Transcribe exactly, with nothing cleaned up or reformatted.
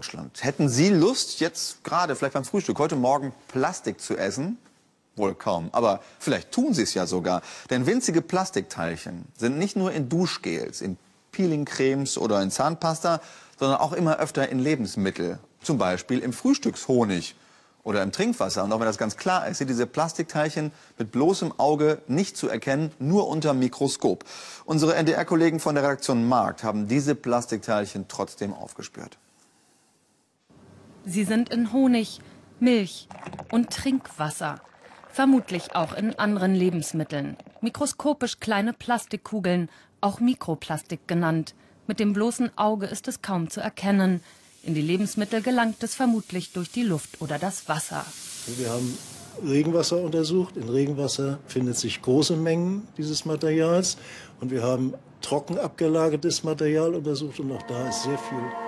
Deutschland. Hätten Sie Lust, jetzt gerade, vielleicht beim Frühstück, heute Morgen Plastik zu essen? Wohl kaum, aber vielleicht tun Sie es ja sogar. Denn winzige Plastikteilchen sind nicht nur in Duschgels, in Peelingcremes oder in Zahnpasta, sondern auch immer öfter in Lebensmittel. Zum Beispiel im Frühstückshonig oder im Trinkwasser. Und auch wenn das ganz klar ist, sind diese Plastikteilchen mit bloßem Auge nicht zu erkennen, nur unter Mikroskop. Unsere N D R-Kollegen von der Redaktion Markt haben diese Plastikteilchen trotzdem aufgespürt. Sie sind in Honig, Milch und Trinkwasser. Vermutlich auch in anderen Lebensmitteln. Mikroskopisch kleine Plastikkugeln, auch Mikroplastik genannt. Mit dem bloßen Auge ist es kaum zu erkennen. In die Lebensmittel gelangt es vermutlich durch die Luft oder das Wasser. Wir haben Regenwasser untersucht. In Regenwasser finden sich große Mengen dieses Materials. Und wir haben trocken abgelagertes Material untersucht und auch da ist sehr viel